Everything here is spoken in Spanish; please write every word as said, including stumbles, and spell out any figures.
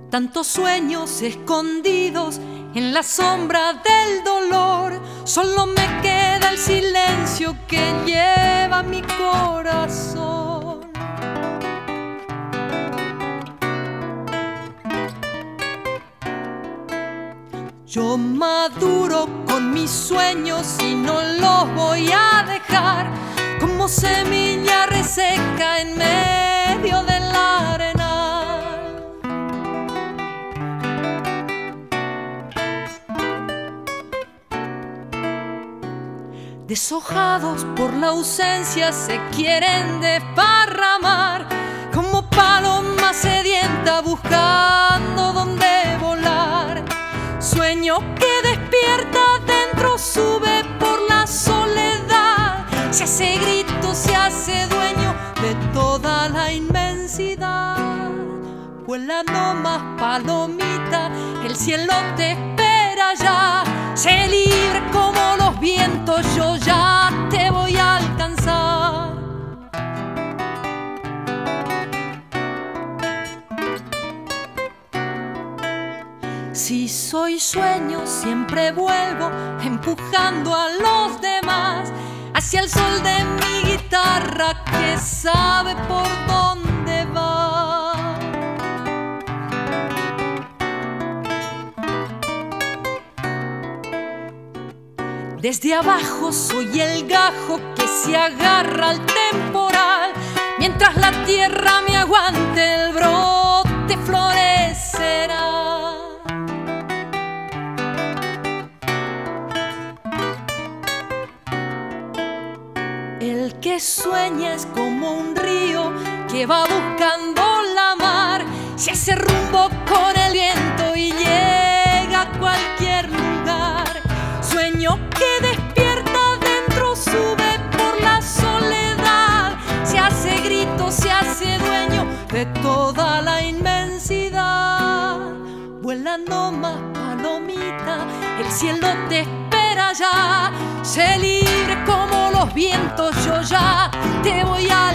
Tantos sueños escondidos en la sombra del dolor, solo me queda el silencio que lleva mi corazón. Yo maduro con mis sueños y no los voy a dejar, como semilla reseca en medio del arenal. Deshojados por la ausencia se quieren desparramar, como paloma sedienta buscando dónde volar. Sueño que despierta dentro, sube por la soledad, se hace grito, se hace dueño de toda la inmensidad. Vuela nomás, palomita, el cielo te espera ya. Sé libre como los vientos, yo ya te voy a alcanzar. Si soy sueño, siempre vuelvo empujando a los demás hacia el sol de mi guitarra que sabe por dónde va. Desde abajo soy el gajo que se agarra al temporal, mientras la tierra me aguante el brote florecerá. El que sueña es como un río que va buscando la mar, se hace rumbo con el viento y llega a cualquier lugar. Sueño que despierta dentro, sube por la soledad, se hace grito, se hace dueño de toda la inmensidad. Vuela nomás, palomita, el cielo te espera ya. Sé libre como los vientos, yo ya te voy a